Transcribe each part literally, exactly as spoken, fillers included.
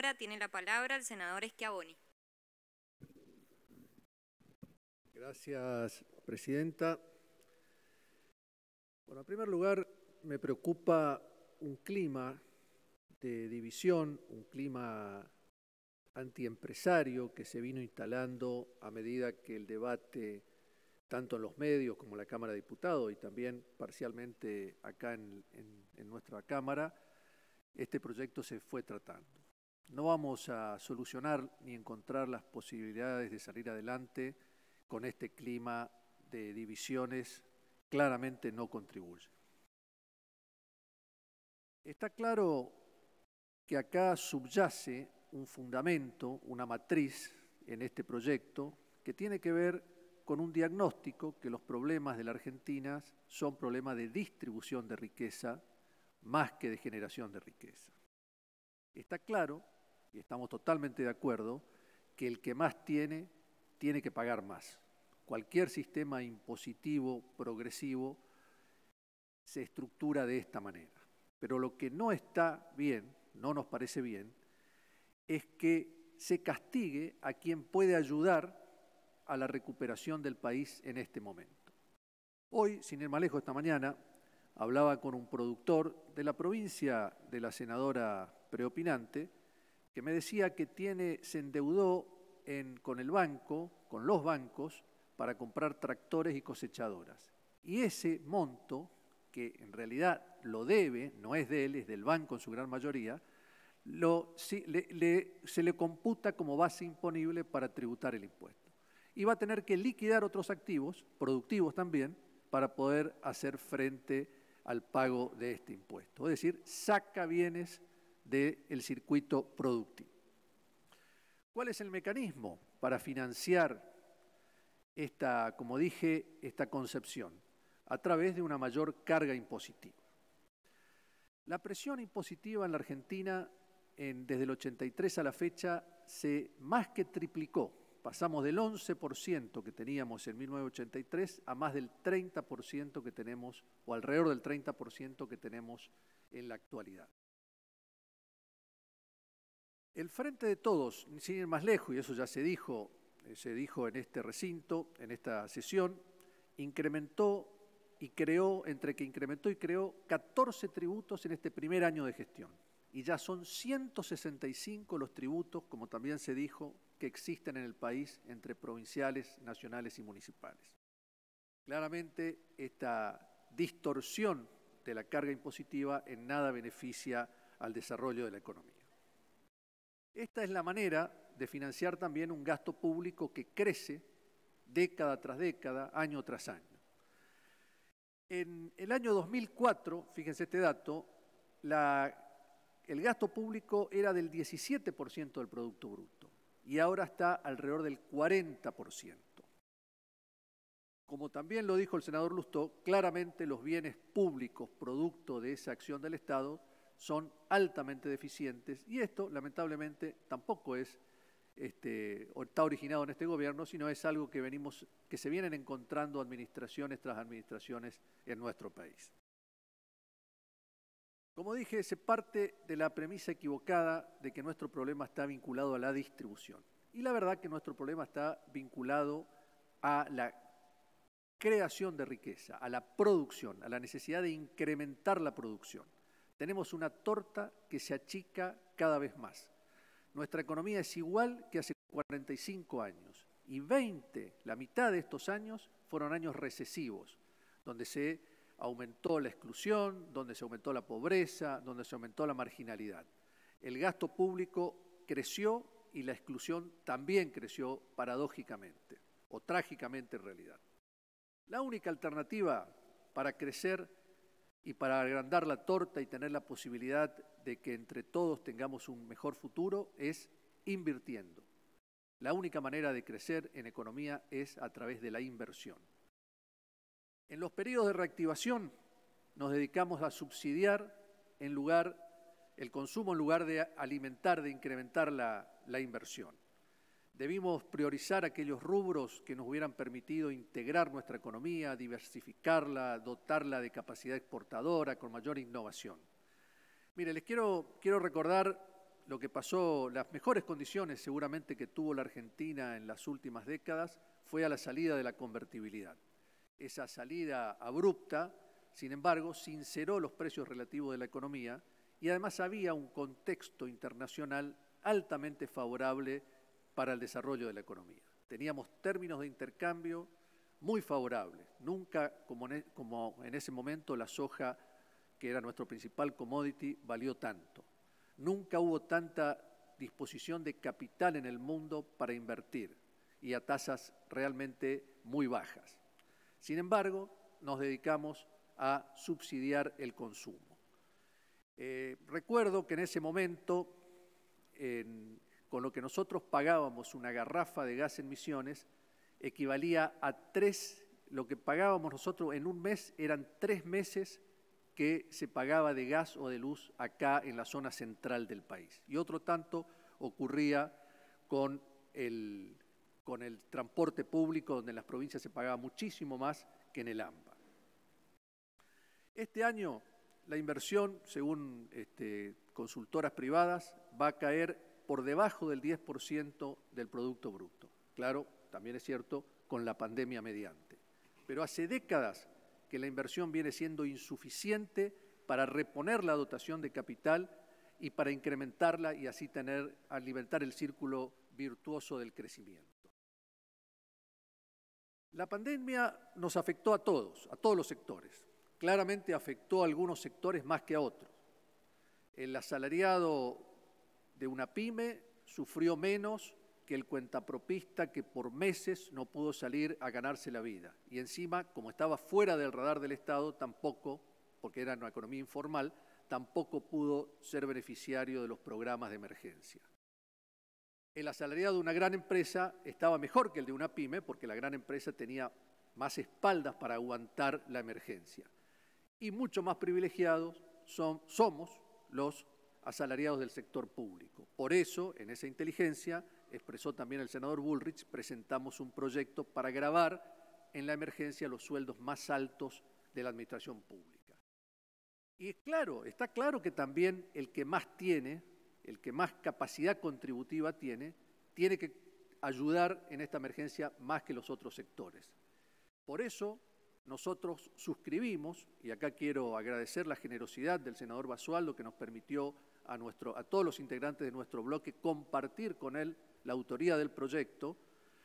ahora tiene la palabra el senador Schiavoni. Gracias, presidenta. Bueno, en primer lugar, me preocupa un clima de división, un clima antiempresario que se vino instalando a medida que el debate, tanto en los medios como en la Cámara de Diputados y también parcialmente acá en, en, en nuestra Cámara, este proyecto se fue tratando. No vamos a solucionar ni encontrar las posibilidades de salir adelante con este clima de divisiones, claramente no contribuye. Está claro que acá subyace un fundamento, una matriz en este proyecto que tiene que ver con un diagnóstico que los problemas de la Argentina son problemas de distribución de riqueza más que de generación de riqueza. Está claro, y estamos totalmente de acuerdo, que el que más tiene, tiene que pagar más. Cualquier sistema impositivo progresivo se estructura de esta manera. Pero lo que no está bien, no nos parece bien, es que se castigue a quien puede ayudar a la recuperación del país en este momento. Hoy, sin ir más lejos, esta mañana, hablaba con un productor de la provincia de la senadora preopinante, que me decía que tiene, se endeudó en, con el banco, con los bancos, para comprar tractores y cosechadoras. Y ese monto, que en realidad lo debe, no es de él, es del banco en su gran mayoría, lo, sí, le, le, se le computa como base imponible para tributar el impuesto. Y va a tener que liquidar otros activos, productivos también, para poder hacer frente al pago de este impuesto. Es decir, saca bienes del circuito productivo. ¿Cuál es el mecanismo para financiar esta, como dije, esta concepción? A través de una mayor carga impositiva. La presión impositiva en la Argentina en, desde el ochenta y tres a la fecha se más que triplicó. Pasamos del once por ciento que teníamos en mil novecientos ochenta y tres a más del treinta por ciento que tenemos, o alrededor del treinta por ciento que tenemos en la actualidad. El Frente de Todos, sin ir más lejos, y eso ya se dijo, se dijo en este recinto, en esta sesión, incrementó y creó, entre que incrementó y creó catorce tributos en este primer año de gestión. Y ya son ciento sesenta y cinco los tributos, como también se dijo, que existen en el país entre provinciales, nacionales y municipales. Claramente, esta distorsión de la carga impositiva en nada beneficia al desarrollo de la economía. Esta es la manera de financiar también un gasto público que crece década tras década, año tras año. En el año dos mil cuatro, fíjense este dato, la, el gasto público era del diecisiete por ciento del Producto Bruto y ahora está alrededor del cuarenta por ciento. Como también lo dijo el senador Lustó, claramente los bienes públicos producto de esa acción del Estado son altamente deficientes y esto, lamentablemente, tampoco es Este, o está originado en este gobierno, sino es algo que, venimos, que se vienen encontrando administraciones tras administraciones en nuestro país. Como dije, se parte de la premisa equivocada de que nuestro problema está vinculado a la distribución. Y la verdad que nuestro problema está vinculado a la creación de riqueza, a la producción, a la necesidad de incrementar la producción. Tenemos una torta que se achica cada vez más. Nuestra economía es igual que hace cuarenta y cinco años y veinte, la mitad de estos años, fueron años recesivos, donde se aumentó la exclusión, donde se aumentó la pobreza, donde se aumentó la marginalidad. El gasto público creció y la exclusión también creció paradójicamente, o trágicamente en realidad. La única alternativa para crecer y para agrandar la torta y tener la posibilidad de que entre todos tengamos un mejor futuro es invirtiendo. La única manera de crecer en economía es a través de la inversión. En los periodos de reactivación nos dedicamos a subsidiar en lugar, el consumo en lugar de alimentar, de incrementar la, la inversión. Debimos priorizar aquellos rubros que nos hubieran permitido integrar nuestra economía, diversificarla, dotarla de capacidad exportadora con mayor innovación. Mire, les quiero, quiero recordar lo que pasó, las mejores condiciones seguramente que tuvo la Argentina en las últimas décadas fue a la salida de la convertibilidad. Esa salida abrupta, sin embargo, sinceró los precios relativos de la economía y además había un contexto internacional altamente favorable para el desarrollo de la economía. Teníamos términos de intercambio muy favorables. Nunca, como en, como en ese momento, la soja, que era nuestro principal commodity, valió tanto. Nunca hubo tanta disposición de capital en el mundo para invertir y a tasas realmente muy bajas. Sin embargo, nos dedicamos a subsidiar el consumo. Eh, recuerdo que en ese momento, en, con lo que nosotros pagábamos una garrafa de gas en Misiones, equivalía a tres, lo que pagábamos nosotros en un mes eran tres meses que se pagaba de gas o de luz acá en la zona central del país. Y otro tanto ocurría con el, con el transporte público, donde en las provincias se pagaba muchísimo más que en el AMBA. Este año la inversión, según este, consultoras privadas, va a caer por debajo del diez por ciento del Producto Bruto. Claro, también es cierto, con la pandemia mediante. Pero hace décadas que la inversión viene siendo insuficiente para reponer la dotación de capital y para incrementarla y así tener, alimentar el círculo virtuoso del crecimiento. La pandemia nos afectó a todos, a todos los sectores. Claramente afectó a algunos sectores más que a otros. El asalariado de una pyme sufrió menos que el cuentapropista que por meses no pudo salir a ganarse la vida. Y encima, como estaba fuera del radar del Estado, tampoco, porque era una economía informal, tampoco pudo ser beneficiario de los programas de emergencia. El asalariado de una gran empresa estaba mejor que el de una pyme, porque la gran empresa tenía más espaldas para aguantar la emergencia. Y mucho más privilegiados son, somos los asalariados del sector público. Por eso, en esa inteligencia, expresó también el senador Bullrich, presentamos un proyecto para gravar en la emergencia los sueldos más altos de la administración pública. Y es claro, está claro que también el que más tiene, el que más capacidad contributiva tiene, tiene que ayudar en esta emergencia más que los otros sectores. Por eso nosotros suscribimos, y acá quiero agradecer la generosidad del senador Basualdo que nos permitió a, nuestro, a todos los integrantes de nuestro bloque compartir con él la autoría del proyecto,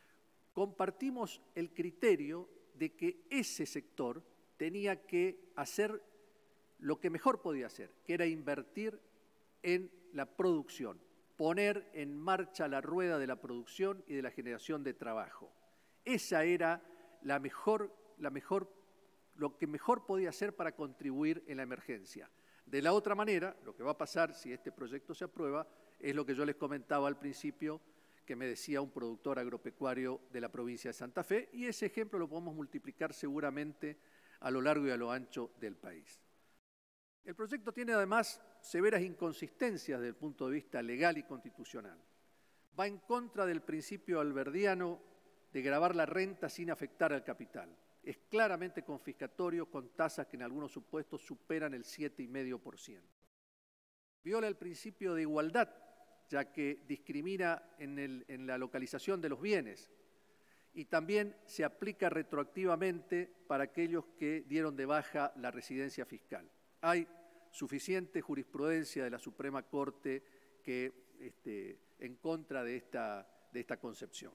compartimos el criterio de que ese sector tenía que hacer lo que mejor podía hacer, que era invertir en la producción, poner en marcha la rueda de la producción y de la generación de trabajo. Esa era la mejor, la mejor, lo que mejor podía hacer para contribuir en la emergencia. De la otra manera, lo que va a pasar si este proyecto se aprueba es lo que yo les comentaba al principio, que me decía un productor agropecuario de la provincia de Santa Fe, y ese ejemplo lo podemos multiplicar seguramente a lo largo y a lo ancho del país. El proyecto tiene además severas inconsistencias desde el punto de vista legal y constitucional. Va en contra del principio alberdiano de gravar la renta sin afectar al capital. Es claramente confiscatorio con tasas que en algunos supuestos superan el siete coma cinco por ciento. Viola el principio de igualdad, ya que discrimina en, el, en la localización de los bienes, y también se aplica retroactivamente para aquellos que dieron de baja la residencia fiscal. Hay suficiente jurisprudencia de la Suprema Corte que, este, en contra de esta, de esta concepción.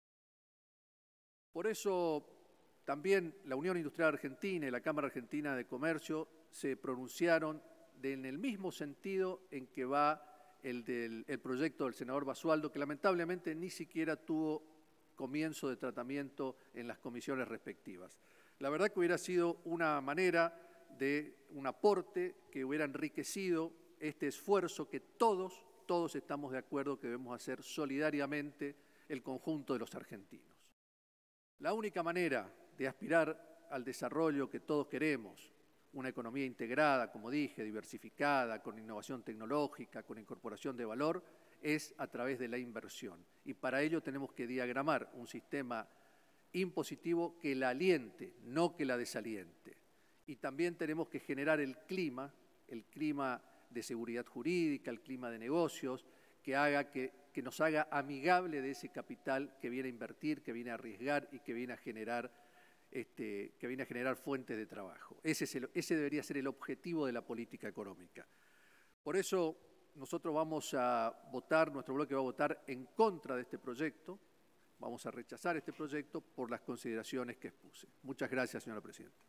Por eso también la Unión Industrial Argentina y la Cámara Argentina de Comercio se pronunciaron de, en el mismo sentido en que va el, del, el proyecto del senador Basualdo, que lamentablemente ni siquiera tuvo comienzo de tratamiento en las comisiones respectivas. La verdad que hubiera sido una manera de un aporte que hubiera enriquecido este esfuerzo que todos, todos estamos de acuerdo que debemos hacer solidariamente el conjunto de los argentinos. La única manera de aspirar al desarrollo que todos queremos, una economía integrada, como dije, diversificada, con innovación tecnológica, con incorporación de valor, es a través de la inversión. Y para ello tenemos que diagramar un sistema impositivo que la aliente, no que la desaliente. Y también tenemos que generar el clima, el clima de seguridad jurídica, el clima de negocios, que, haga que, que nos haga amigable de ese capital que viene a invertir, que viene a arriesgar y que viene a generar, este, que viene a generar fuentes de trabajo. Ese, es el, ese debería ser el objetivo de la política económica. Por eso nosotros vamos a votar, nuestro bloque va a votar en contra de este proyecto, vamos a rechazar este proyecto por las consideraciones que expuse. Muchas gracias, señora presidenta.